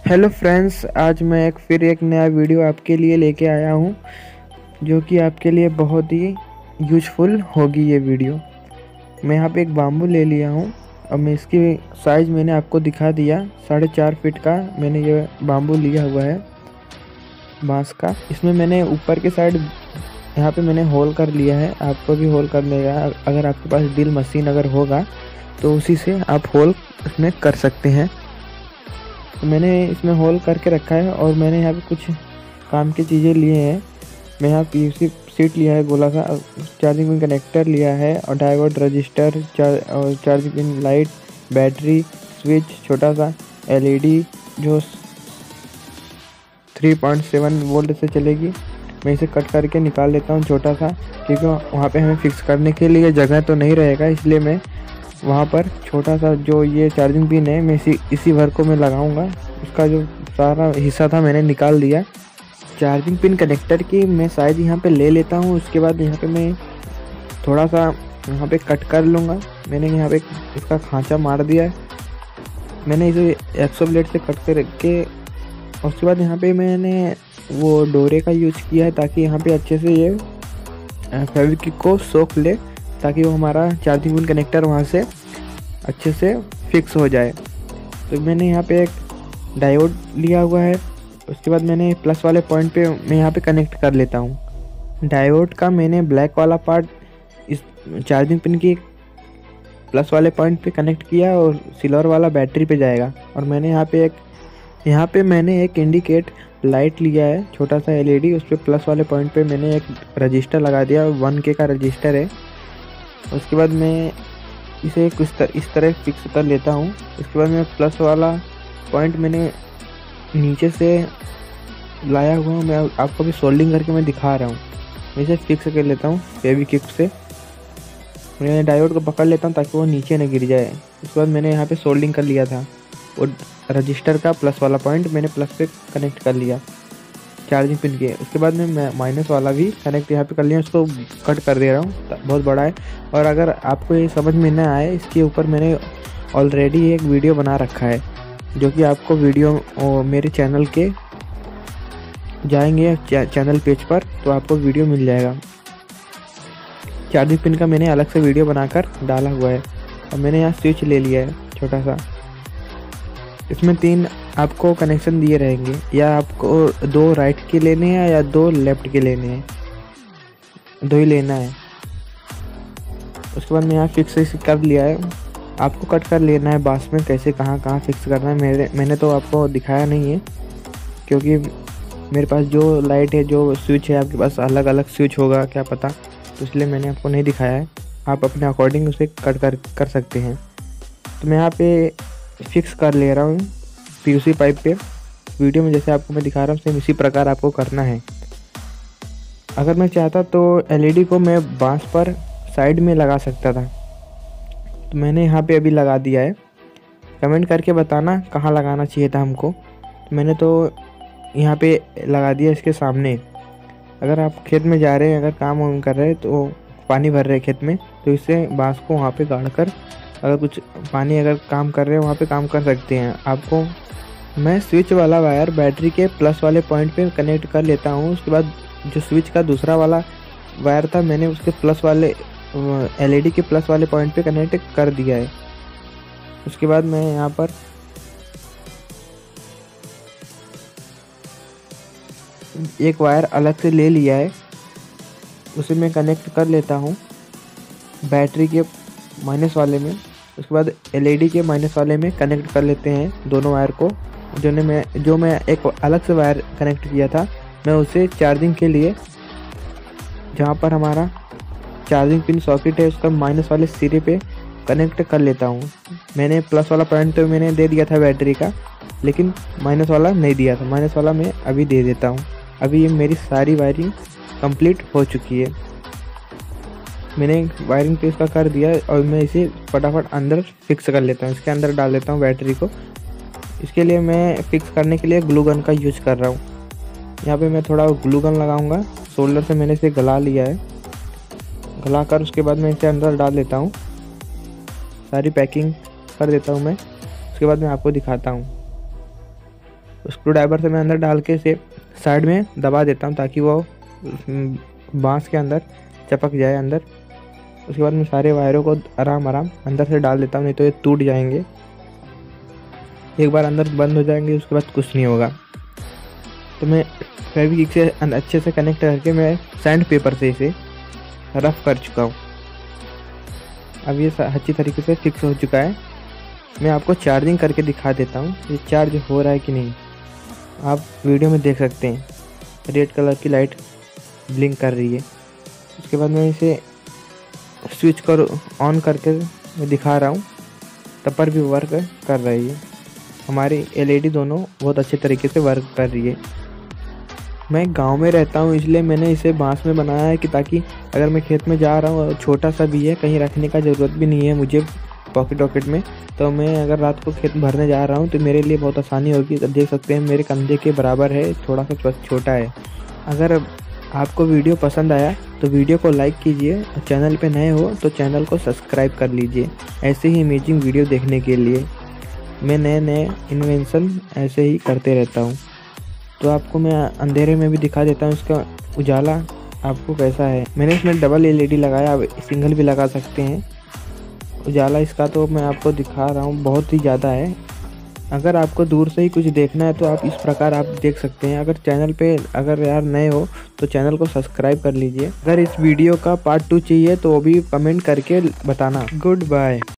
Hello friends, आज मैं फिर एक नया वीडियो आपके लिए लेके आया हूँ जो कि आपके लिए बहुत ही यूज़फुल होगी। ये वीडियो मैं यहाँ पे एक बाम्बू ले लिया हूँ। अब मैं इसकी साइज़ मैंने आपको दिखा दिया। 4.5 फीट का मैंने ये बाम्बू लिया हुआ है बांस का। इसमें मैंने ऊपर के साइड यहाँ पे मैंने होल कर लिया है। आपको भी होल कर लेगा, अगर आपके पास ड्रिल मशीन अगर होगा तो उसी से आप होल इसमें कर सकते हैं। तो मैंने इसमें होल करके रखा है और मैंने यहाँ पे कुछ काम की चीज़ें लिए हैं। मैं यहाँ पीवीसी सीट लिया है गोला सा, चार्जिंग पिन कनेक्टर लिया है और डायोड रजिस्टर और charging pin, light, battery, switch, छोटा सा एलईडी जो 3.7 वोल्ट से चलेगी। मैं इसे कट करके निकाल लेता हूँ छोटा सा, क्योंकि वहाँ पे हमें फिक्स करने के लिए जगह तो नहीं रहेगा, इसलिए मैं वहाँ पर छोटा सा जो ये चार्जिंग पिन है मैं इसी भर को मैं लगाऊंगा। उसका जो सारा हिस्सा था मैंने निकाल दिया। चार्जिंग पिन कनेक्टर की मैं साइज यहाँ पे ले लेता हूँ। उसके बाद यहाँ पे मैं थोड़ा सा यहाँ पे कट कर लूँगा। मैंने यहाँ पे इसका खांचा मार दिया है। मैंने इसे एक्सो ब्लेड से कट कर के उसके बाद यहाँ पे मैंने वो डोरे का यूज किया है ताकि यहाँ पे अच्छे से ये फेविक्विक को सोख ले, ताकि वो हमारा चार्जिंग पिन कनेक्टर वहाँ से अच्छे से फिक्स हो जाए। तो मैंने यहाँ पे एक डायोड लिया हुआ है। उसके बाद मैंने प्लस वाले पॉइंट पे मैं यहाँ पे कनेक्ट कर लेता हूँ। डायोड का मैंने ब्लैक वाला पार्ट इस चार्जिंग पिन की प्लस वाले पॉइंट पे कनेक्ट किया और सिल्वर वाला बैटरी पे जाएगा। और मैंने यहाँ पे मैंने एक इंडिकेट लाइट लिया है, छोटा सा एलईडी। उस पर प्लस वाले पॉइंट पे मैंने एक रजिस्टर लगा दिया, 1K का रजिस्टर है। उसके बाद मैं इसे इस तरह फिक्स कर लेता हूँ। इसके बाद मैं प्लस वाला पॉइंट मैंने नीचे से लाया हुआ हूँ। मैं आपको भी सोल्डिंग करके मैं दिखा रहा हूँ। मैं इसे फिक्स कर लेता हूँ फेविक्विक से। मैं डायोड को पकड़ लेता हूँ ताकि वो नीचे न गिर जाए। उसके बाद मैंने यहाँ पे सोल्डिंग कर लिया था वो रजिस्टर का प्लस वाला पॉइंट मैंने प्लस पे कनेक्ट कर लिया चार्जिंग पिन के। उसके बाद मैं माइनस वाला भी कनेक्ट यहाँ पे कर लिया। उसको कट कर दे रहा हूँ, बहुत बड़ा है। और अगर आपको ये समझ में ना आए, इसके ऊपर मैंने ऑलरेडी एक वीडियो बना रखा है, जो कि आपको वीडियो मेरे चैनल के जाएंगे चैनल पेज पर तो आपको वीडियो मिल जाएगा। चार्जिंग पिन का मैंने अलग से वीडियो बनाकर डाला हुआ है। और मैंने यहाँ स्विच ले लिया है छोटा सा। इसमें 3 आपको कनेक्शन दिए रहेंगे, या आपको 2 राइट के लेने हैं या 2 लेफ्ट के लेने हैं, 2 ही लेना है। उसके बाद मैं यहाँ फिक्स कर लिया है। आपको कट कर लेना है बांस में, कैसे कहाँ फिक्स करना है। मैंने तो आपको दिखाया नहीं है, क्योंकि मेरे पास जो लाइट है, जो स्विच है, आपके पास अलग अलग स्विच होगा क्या पता, तो इसलिए मैंने आपको नहीं दिखाया है। आप अपने अकॉर्डिंग उसे कट कर सकते हैं। तो मैं यहाँ पे फिक्स कर ले रहा हूँ पीयूसी पाइप पे। वीडियो में जैसे आपको मैं दिखा रहा हूँ सेम इसी प्रकार आपको करना है। अगर मैं चाहता तो एलईडी को मैं बांस पर साइड में लगा सकता था, तो मैंने यहाँ पे अभी लगा दिया है। कमेंट करके बताना कहाँ लगाना चाहिए था हमको। तो मैंने तो यहाँ पे लगा दिया इसके सामने। अगर आप खेत में जा रहे हैं, अगर काम वाम कर रहे हैं, तो पानी भर रहे हैं खेत में, तो इससे बांस को वहाँ पे गाड़ कर अगर कुछ पानी अगर काम कर रहे हैं वहाँ पे काम कर सकते हैं। आपको मैं स्विच वाला वायर बैटरी के प्लस वाले पॉइंट पे कनेक्ट कर लेता हूँ। उसके बाद जो स्विच का दूसरा वाला वायर था मैंने उसके प्लस वाले एलईडी के प्लस वाले पॉइंट पे कनेक्ट कर दिया है। उसके बाद मैं यहाँ पर एक वायर अलग से ले लिया है, उसे मैं कनेक्ट कर लेता हूँ बैटरी के माइनस वाले में। उसके बाद एलईडी के माइनस वाले में कनेक्ट कर लेते हैं दोनों वायर को। जो मैं एक अलग से वायर कनेक्ट किया था, मैं उसे चार्जिंग के लिए, जहाँ पर हमारा चार्जिंग पिन सॉकेट है, उसका माइनस वाले सिरे पे कनेक्ट कर लेता हूँ। मैंने प्लस वाला पॉइंट तो मैंने दे दिया था बैटरी का, लेकिन माइनस वाला नहीं दिया था। माइनस वाला मैं अभी दे देता हूँ। अभी ये मेरी सारी वायरिंग कंप्लीट हो चुकी है। मैंने वायरिंग पे इसका कर दिया और मैं इसे फटाफट अंदर फिक्स कर लेता हूँ। इसके अंदर डाल लेता हूँ बैटरी को। इसके लिए मैं फिक्स करने के लिए ग्लू गन का यूज कर रहा हूँ। यहाँ पे मैं थोड़ा ग्लू गन लगाऊंगा। शोल्डर से मैंने इसे गला लिया है। गला कर उसके बाद मैं इसे अंदर डाल लेता हूँ। सारी पैकिंग कर देता हूँ मैं। उसके बाद मैं आपको दिखाता हूँ। स्क्रू ड्राइवर से मैं अंदर डाल के इसे साइड में दबा देता हूँ ताकि वो बांस के अंदर चपक जाए अंदर। उसके बाद मैं सारे वायरों को आराम अंदर से डाल देता हूँ, नहीं तो ये टूट जाएंगे। एक बार अंदर बंद हो जाएंगे उसके बाद कुछ नहीं होगा। तो मैं फेविक्विक से अच्छे से कनेक्ट करके मैं सैंड पेपर से इसे रफ कर चुका हूँ। अब ये अच्छी तरीके से फिक्स हो चुका है। मैं आपको चार्जिंग करके दिखा देता हूँ ये चार्ज हो रहा है कि नहीं। आप वीडियो में देख सकते हैं रेड कलर की लाइट ब्लिंक कर रही है। उसके बाद मैं इसे स्विच कर ऑन करके मैं दिखा रहा हूँ, तब पर भी वर्क कर रही है। हमारी LED दोनों बहुत अच्छे तरीके से वर्क कर रही है। मैं गांव में रहता हूँ इसलिए मैंने इसे बांस में बनाया है कि ताकि अगर मैं खेत में जा रहा हूँ और छोटा सा भी है, कहीं रखने का ज़रूरत भी नहीं है मुझे पॉकेट वॉकेट में, तो मैं अगर रात को खेत भरने जा रहा हूँ तो मेरे लिए बहुत आसानी होगी। तो देख सकते हैं मेरे कंधे के बराबर है, थोड़ा सा छोटा है। अगर आपको वीडियो पसंद आया तो वीडियो को लाइक कीजिए और चैनल पे नए हो तो चैनल को सब्सक्राइब कर लीजिए ऐसे ही अमेजिंग वीडियो देखने के लिए। मैं नए इन्वेंशन ऐसे ही करते रहता हूँ। तो आपको मैं अंधेरे में भी दिखा देता हूँ इसका उजाला आपको कैसा है। मैंने इसमें डबल LED लगाया, आप सिंगल भी लगा सकते हैं। उजाला इसका तो मैं आपको दिखा रहा हूँ, बहुत ही ज़्यादा है। अगर आपको दूर से ही कुछ देखना है तो आप इस प्रकार आप देख सकते हैं। अगर चैनल पे अगर यार नए हो तो चैनल को सब्सक्राइब कर लीजिए। अगर इस वीडियो का पार्ट 2 चाहिए तो वो भी कमेंट करके बताना। Good bye.